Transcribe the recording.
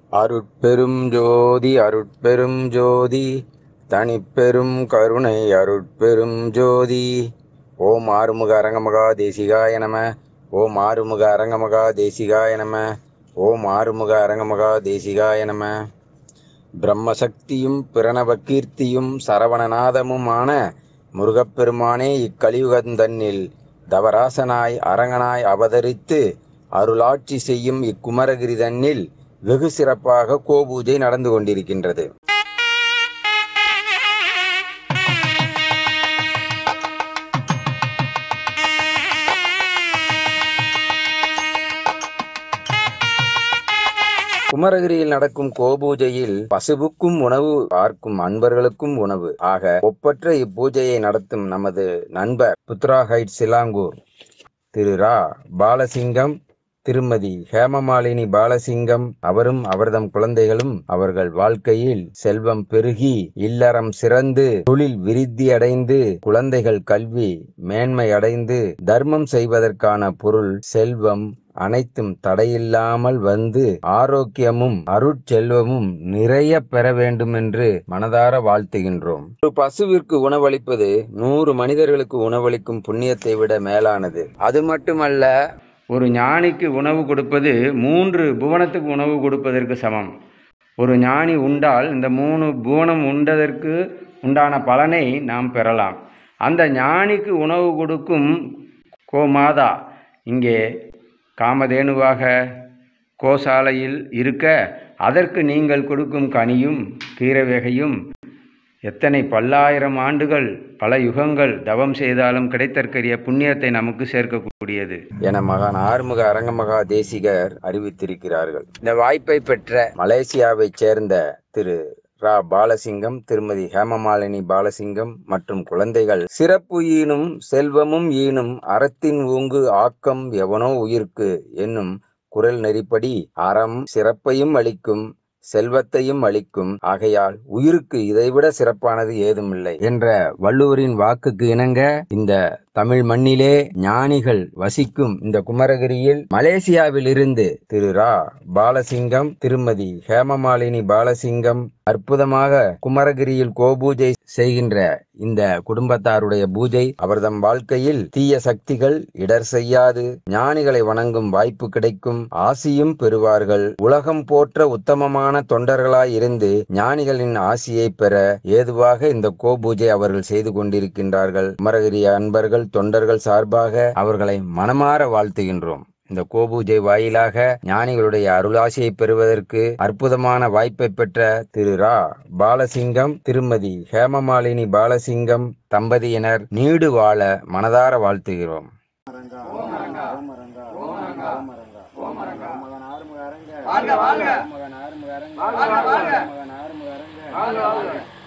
அருட்பெரும் ஜோதி அருட்பெரும் ஜோதி தனிப்பெரும் கருணை அருட்பெரும் ஜோதி. ஓம் ஆறுமுக அரங்கமகா தேசிகாய நம. ஓம் ஆறுமுக அரங்கமகா தேசிகாய நம. ஓம் ஆறுமுக அரங்கமகா தேசிகாய நம. பிரம்மசக்தியும் பிரணவகீர்த்தியும் சரவணநாதமுமான முருகப்பெருமானே இக்கலியுகந்தன்னில் தவராசனாய் அரங்கனாய் அவதரித்து அருளாட்சி செய்யும் இக்குமரகிரி தன்னில் வெகு சிறப்பாக கோபூஜை நடந்து கொண்டிருக்கின்றது. குமரகிரியில் நடக்கும் கோபூஜையில் பசுவுக்கும் உணவு, பார்க்கும் அன்பர்களுக்கும் உணவு ஆக ஒப்பற்ற இப்பூஜையை நடத்தும் நமது நண்பர் புத்ராஹைட் சிலாங்கூர் திரு ரா பாலசிங்கம், திருமதி ஹேமமாலினி பாலசிங்கம் அவரும் அவர்தம் குழந்தைகளும் அவர்கள் வாழ்க்கையில் செல்வம் பெருகி இல்லறம் சிறந்து தொழில் விருத்தி அடைந்து குழந்தைகள் கல்வி மேன்மை அடைந்து தர்மம் செய்வதற்கான பொருள் செல்வம் அனைத்தும் தடையில்லாமல் வந்து ஆரோக்கியமும் அருட்செல்வமும் நிறைய பெற வேண்டும் என்று மனதார வாழ்த்துகின்றோம். ஒரு பசுவிற்கு உணவளிப்பது 100 மனிதர்களுக்கு உணவளிக்கும் புண்ணியத்தை விட மேலானது. அது மட்டுமல்ல, ஒரு ஞானிக்கு உணவு கொடுப்பது 3 புவனத்துக்கு உணவு கொடுப்பதற்கு சமம். ஒரு ஞானி உண்டால் இந்த 3 புவனம் உண்டதற்கு உண்டான பலனை நாம் பெறலாம். அந்த ஞானிக்கு உணவு கொடுக்கும் கோமாதா இங்கே காமதேனுவாக கோசாலையில் இருக்க, அதற்கு நீங்கள் கொடுக்கும் கனியும் கீரைவகையும் எத்தனை பல்லாயிரம் ஆண்டுகள் பல யுகங்கள் தவம் செய்தாலும் கிடைத்தற்கரிய புண்ணியத்தை நமக்கு சேர்க்கக்கூடியது என மகான் ஆறுமுக அரங்கமகா தேசிகர் அறிவித்திருக்கிறார்கள். இந்த வாய்ப்பை பெற்ற மலேசியாவைச் சேர்ந்த திரு ரா பாலசிங்கம், திருமதி ஹேமமாலினி பாலசிங்கம் மற்றும் குழந்தைகள் சிறப்பு ஈனும் செல்வமும் ஈனும் அறத்தின் ஊங்கு ஆக்கம் எவனோ உயிர்க்கு என்னும் குறள் நெறிப்படி அறம் சிறப்பையும் அளிக்கும் செல்வத்தையும் அளிக்கும். ஆகையால் உயிருக்கு இதைவிட சிறப்பானது ஏதுமில்லை என்ற வள்ளுவரின் வாக்குக்கு இணங்க இந்த தமிழ் மண்ணிலே ஞானிகள் வசிக்கும் இந்த குமரகிரியில் மலேசியாவில் இருந்து திரு ரா பாலசிங்கம், திருமதி ஹேமமாலினி பாலசிங்கம் அற்புதமாக குமரகிரியில் கோபூஜை செய்கின்ற இந்த குடும்பத்தாருடைய பூஜை அவர்தம் வாழ்க்கையில் தீய சக்திகள் இடர் செய்யாது, ஞானிகளை வணங்கும் வாய்ப்பு கிடைக்கும், ஆசியும் பெறுவார்கள். உலகம் போற்ற உத்தமமான தொண்டர்களாய் இருந்து ஞானிகளின் ஆசியை பெற ஏதுவாக இந்த கோபூஜை அவர்கள் செய்து கொண்டிருக்கின்றார்கள். குமரகிரி அன்பர்கள் தொண்டர்கள் சார்பாக அவர்களை மனமாற வாழ்த்துகின்றோம். இந்த கோபூஜை வாயிலாக ஞானிகளுடைய அருளாசியை பெறுவதற்கு அற்புதமான வாய்ப்பை பெற்ற திரு ரா பாலசிங்கம், திருமதி ஹேமமாலினி பாலசிங்கம் தம்பதியினர் நீடு வாழ மனதார வாழ்த்துகிறோம். வாழ்க வாழ்க.